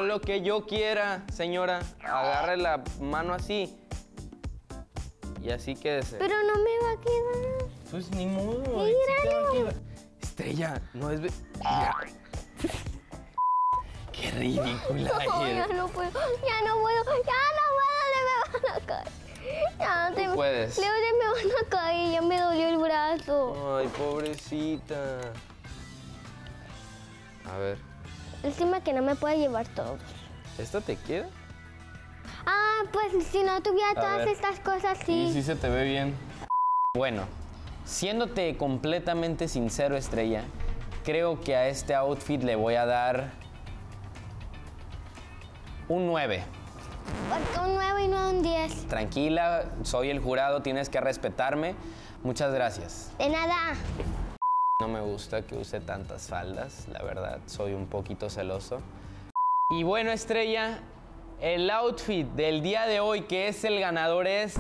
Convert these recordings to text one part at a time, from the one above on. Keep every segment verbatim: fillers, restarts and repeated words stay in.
lo que yo quiera, señora. Agarre la mano así. Y así quédese. Pero no me va a quedar. Pues ni modo. Míralo. Sí te va a quedar. Estrella, no es... Mira. Qué ridícula No, eres. ya no puedo, ya no puedo, ya no puedo, le me van a caer. Ya no te puedes. Leo, se me van a caer, ya me dolió el brazo. Ay, pobrecita. A ver, Encima que no me puede llevar todo. ¿esta te queda? Ah, pues si no tuviera A todas ver. estas cosas, sí. Sí, sí se te ve bien. Bueno, siéndote completamente sincero, Estrella, creo que a este outfit le voy a dar un nueve. Porque un nueve y no un diez. Tranquila, soy el jurado, tienes que respetarme. Muchas gracias. De nada. No me gusta que use tantas faldas, la verdad, soy un poquito celoso. Y bueno, Estrella, el outfit del día de hoy, que es el ganador, es...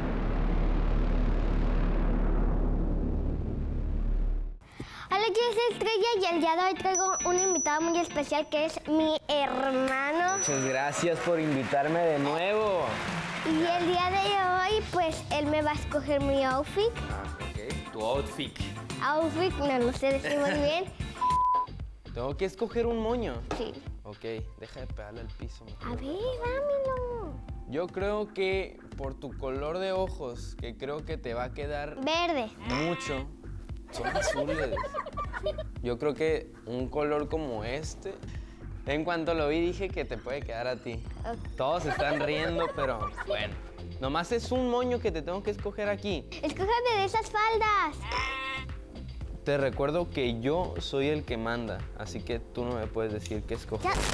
Hola, yo soy Estrella y el día de hoy traigo un invitado muy especial que es mi hermano. Muchas gracias por invitarme de nuevo. Y el día de hoy, pues, él me va a escoger mi outfit. Ah, ok. Tu outfit. Outfit, no lo sé decir muy bien. Tengo que escoger un moño. Sí. Ok, deja de pegarle al piso. A ver, dámelo. Yo creo que por tu color de ojos, que creo que te va a quedar Verde. mucho, son azules. Yo creo que un color como este, en cuanto lo vi dije que te puede quedar a ti. Ok. Todos se están riendo, pero bueno. Nomás es un moño que te tengo que escoger aquí. Escójame de esas faldas. Te recuerdo que yo soy el que manda, así que tú no me puedes decir qué escoger. Ya.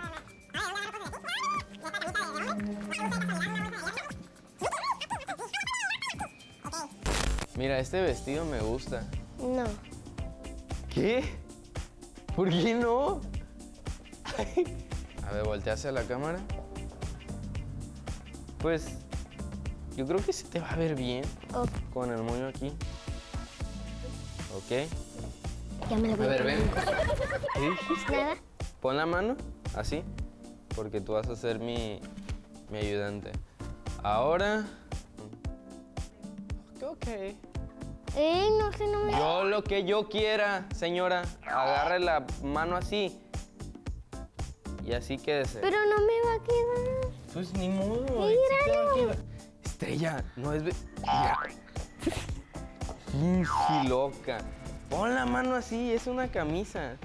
Mira, este vestido me gusta. No. ¿Qué? ¿Por qué no? A ver, voltea hacia la cámara. Pues, yo creo que se te va a ver bien Ok. con el moño aquí. ¿Ok? Ya me lo voy A ver, poner. ven. ¿Qué dijiste? Nada. Pon la mano, así, porque tú vas a ser mi, mi ayudante. Ahora... Ok. Eh, no sé, no me... Yo lo que yo quiera, señora. Agarre la mano así. Y así quédese. Pero no me va a quedar. Pues ni modo. Míralo. sí te va a quedar. Estrella, no es... ve- Mira. Pinche loca. Pon la mano así, es una camisa.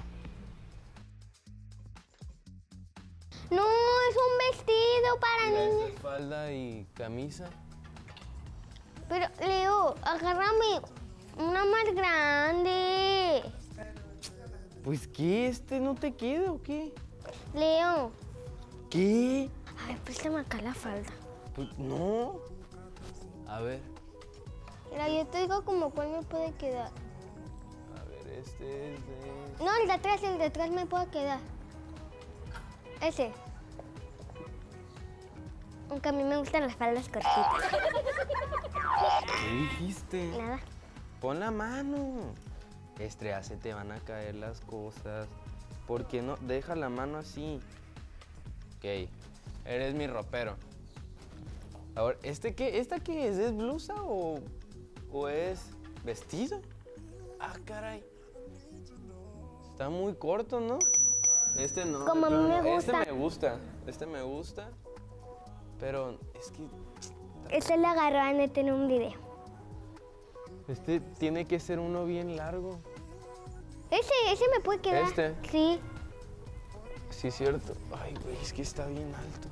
No, es un vestido para Mira, esta niñas. es falda y camisa. Pero, Leo, agárrame una más grande. Pues, ¿qué? ¿Este no te queda o qué? Leo. ¿Qué? A ver, préstame acá la falda. Pues, no. A ver. Mira, yo te digo como cuál me puede quedar. A ver, este es de... No, el de atrás, el de atrás me puede quedar. Ese. Aunque a mí me gustan las faldas cortitas. ¿Qué dijiste? Nada. Pon la mano. Estrella, se te van a caer las cosas. ¿Por qué no? Deja la mano así. Ok. Eres mi ropero. Ahora, ¿este qué? ¿Esta qué es? ¿Es blusa o, o es vestido? Ah, caray. Está muy corto, ¿no? Este no. Como a mí me Este gusta. me gusta. Este me gusta. Pero es que Este lo agarraron de tener un video. este tiene que ser uno bien largo. Ese, ese me puede quedar. ¿Este? Sí. Sí, es cierto. Ay, güey, es que está bien alto.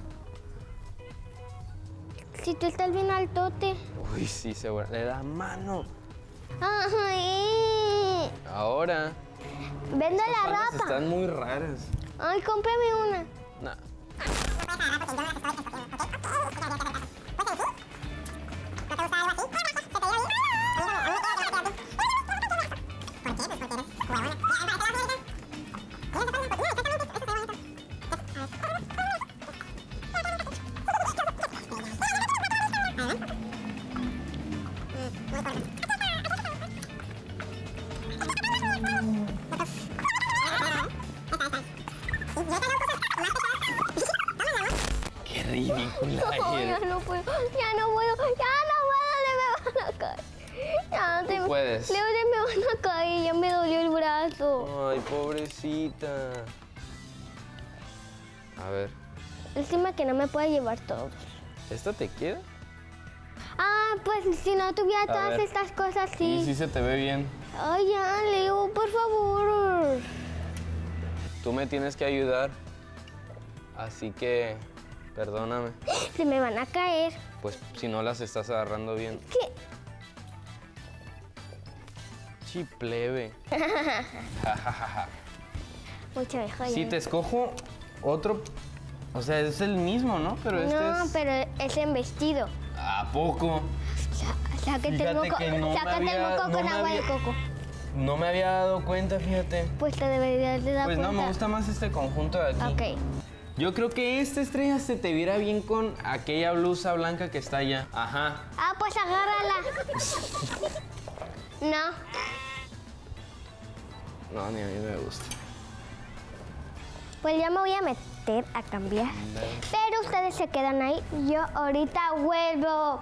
Si tú estás bien altote. Uy, sí, seguro. Le da mano. Ay. Ahora. Vendo Estas la faldas ropa. están muy raras. Ay, cómprame una. Nah. ridícula No, eres. ya no puedo, ya no puedo, ya no puedo, le me van a caer. Ya no te puedes. Leo, se me van a caer, ya me dolió el brazo. Ay, pobrecita. A ver, Encima que no me puede llevar todo. ¿esta te queda? Ah, pues si no tuviera A todas ver. estas cosas, sí. Sí, sí se te ve bien. Ay, ya, Leo, por favor. Tú me tienes que ayudar. Así que, perdóname. Se me van a caer. Pues si no las estás agarrando bien. ¿Qué? Chiplebe. Mucha abeja. Si te escojo otro, o sea, es el mismo, ¿no? Pero este No, es... pero es en vestido. ¿A poco? Sa- Sácate el Fíjate moco, que no me sácate el había- moco no con me agua de había- coco. No me había dado cuenta, fíjate. Pues te deberías de dar Pues no, cuenta. me gusta más este conjunto de aquí. Ok. Yo creo que esta estrella se te viera bien con aquella blusa blanca que está allá. Ajá. Ah, pues agárrala. No. No, ni a mí me gusta. Pues ya me voy a meter a cambiar. Pero ustedes se quedan ahí. Yo ahorita vuelvo.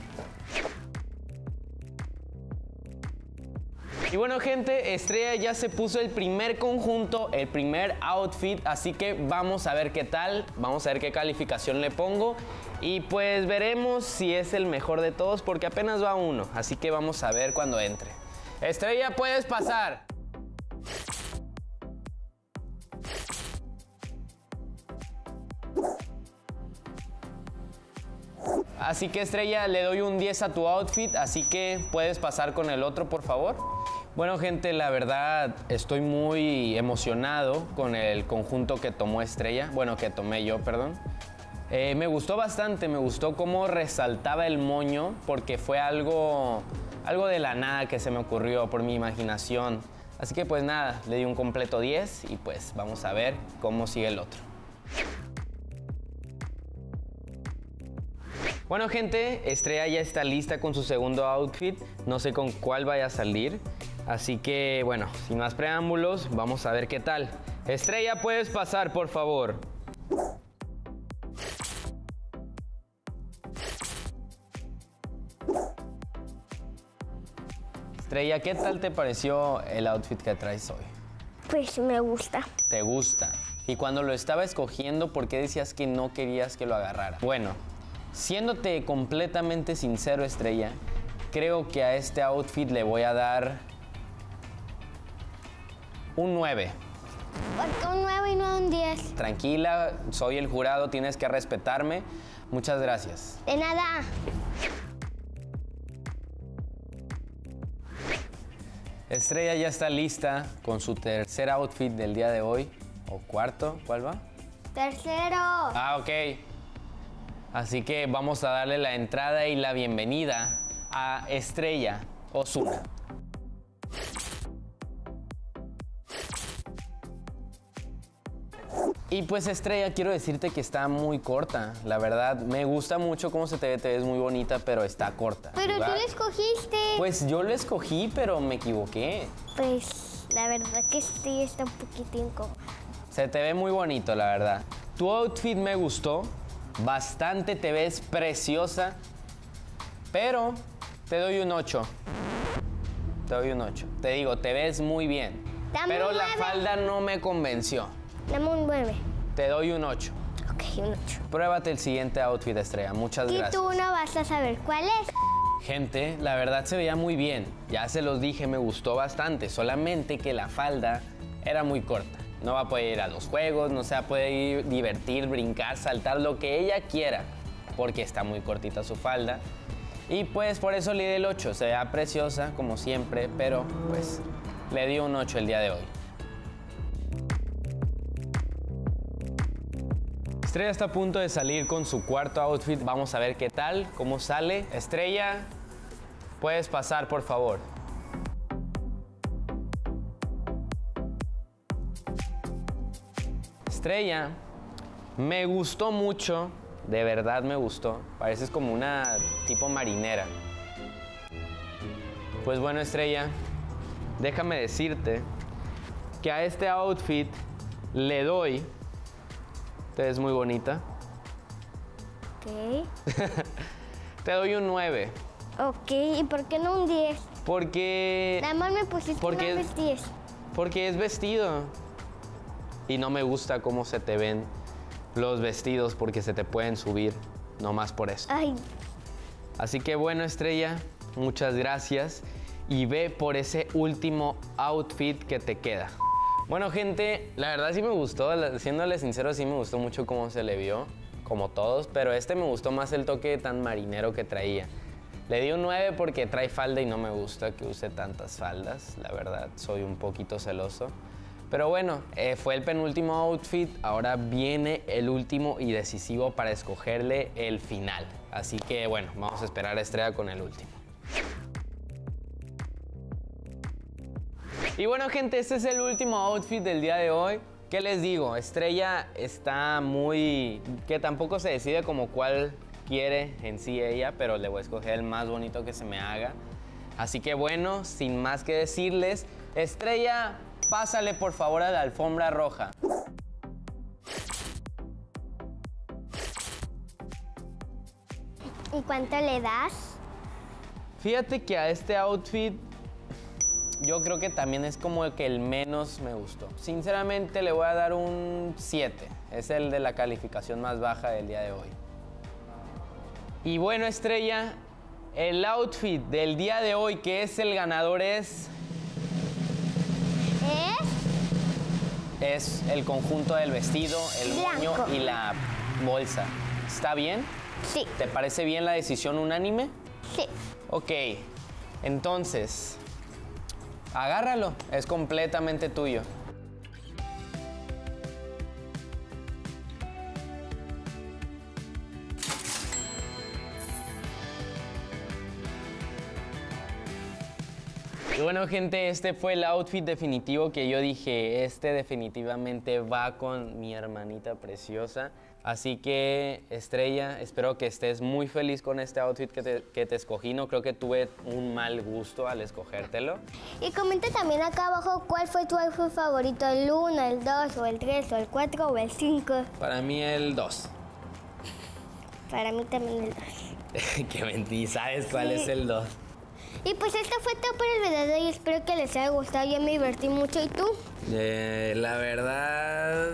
Y bueno, gente, Estrella ya se puso el primer conjunto, el primer outfit, así que vamos a ver qué tal, vamos a ver qué calificación le pongo y pues veremos si es el mejor de todos porque apenas va uno, así que vamos a ver cuando entre. Estrella, puedes pasar. Así que Estrella, le doy un diez a tu outfit, así que puedes pasar con el otro, por favor. Bueno, gente, la verdad estoy muy emocionado con el conjunto que tomó Estrella, bueno, que tomé yo, perdón. Eh, me gustó bastante, me gustó cómo resaltaba el moño, porque fue algo, algo de la nada que se me ocurrió por mi imaginación. Así que pues nada, le di un completo diez y pues vamos a ver cómo sigue el otro. Bueno, gente, Estrella ya está lista con su segundo outfit. No sé con cuál vaya a salir. Así que, bueno, sin más preámbulos, vamos a ver qué tal. Estrella, puedes pasar, por favor. Estrella, ¿qué tal te pareció el outfit que traes hoy? Pues me gusta. ¿Te gusta? Y cuando lo estaba escogiendo, ¿por qué decías que no querías que lo agarrara? Bueno, siéndote completamente sincero, Estrella, creo que a este outfit le voy a dar un nueve. ¿Por qué un nueve y no un diez? Tranquila, soy el jurado, tienes que respetarme. Muchas gracias. De nada. Estrella ya está lista con su tercer outfit del día de hoy. ¿O cuarto? ¿Cuál va? Tercero. Ah, ok. Así que vamos a darle la entrada y la bienvenida a Estrella Ozuna. Y pues Estrella, quiero decirte que está muy corta, la verdad. Me gusta mucho cómo se te ve, te ves muy bonita, pero está corta. Pero tú ¿verdad? lo escogiste. Pues yo lo escogí, pero me equivoqué. Pues la verdad que sí está un poquito incómodo. Se te ve muy bonito, la verdad. Tu outfit me gustó, bastante, te ves preciosa, pero te doy un ocho. Te doy un ocho. Te digo, te ves muy bien. Dame Pero un la nueve. falda no me convenció. Dame un nueve. Te doy un ocho. Ok, un ocho. Pruébate el siguiente outfit, Estrella. Muchas Y gracias. tú no vas a saber cuál es. Gente, la verdad se veía muy bien. Ya se los dije, me gustó bastante. Solamente que la falda era muy corta. No va a poder ir a los juegos, no se va a poder ir, divertir, brincar, saltar, lo que ella quiera. Porque está muy cortita su falda. Y pues por eso le di el ocho. Se veía preciosa, como siempre, pero pues le di un ocho el día de hoy. Estrella está a punto de salir con su cuarto outfit. Vamos a ver qué tal, cómo sale. Estrella, puedes pasar, por favor. Estrella, me gustó mucho, de verdad me gustó. Pareces como una tipo marinera. Pues bueno, Estrella, déjame decirte que a este outfit le doy... Te ves muy bonita. Ok. Te doy un nueve. Ok, ¿y por qué no un diez? Porque... Nada más me pusiste porque, un diez. Porque es vestido. Y no me gusta cómo se te ven los vestidos porque se te pueden subir, nomás por eso. Ay. Así que bueno, Estrella, muchas gracias. Y ve por ese último outfit que te queda. Bueno, gente, la verdad sí me gustó, siéndole sincero, sí me gustó mucho cómo se le vio, como todos, pero este me gustó más el toque tan marinero que traía. Le di un nueve porque trae falda y no me gusta que use tantas faldas, la verdad, soy un poquito celoso. Pero bueno, eh, fue el penúltimo outfit, ahora viene el último y decisivo para escogerle el final. Así que bueno, vamos a esperar a Estrella con el último. Y bueno, gente, este es el último outfit del día de hoy. ¿Qué les digo? Estrella está muy... que tampoco se decide como cuál quiere en sí ella, pero le voy a escoger el más bonito que se me haga. Así que bueno, sin más que decirles, Estrella, pásale por favor a la alfombra roja. ¿Y cuánto le das? Fíjate que a este outfit yo creo que también es como el que el menos me gustó. Sinceramente le voy a dar un siete. Es el de la calificación más baja del día de hoy. Y bueno, Estrella, el outfit del día de hoy que es el ganador es... ¿Es? Es el conjunto del vestido, el moño Blanco. y la bolsa. ¿Está bien? Sí. ¿Te parece bien la decisión unánime? Sí. Ok, entonces, agárralo, es completamente tuyo. Y bueno, gente, este fue el outfit definitivo que yo dije, este definitivamente va con mi hermanita preciosa. Así que, Estrella, espero que estés muy feliz con este outfit que te, que te escogí. No creo que tuve un mal gusto al escogértelo. Y comenta también acá abajo cuál fue tu outfit favorito, el uno, el dos, o el tres, o el cuatro, o el cinco. Para mí el dos. Para mí también el dos. Qué mentira, ¿sabes cuál Sí. es el dos? Y pues esto fue todo por el video de hoy. Espero que les haya gustado. Yo me divertí mucho. ¿Y tú? Eh, la verdad...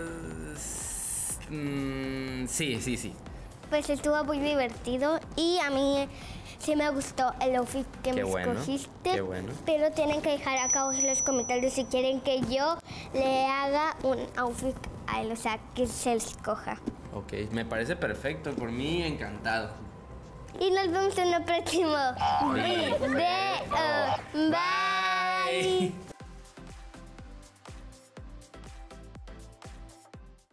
mm, sí, sí, sí. Pues estuvo muy divertido. Y a mí sí me gustó el outfit que Qué me bueno, escogiste. qué bueno. Pero tienen que dejar acá abajo en los comentarios si quieren que yo le haga un outfit a él. O sea, que se les escoja. Ok, me parece perfecto. Por mí, encantado. Y nos vemos en el próximo video. Bye. Bye.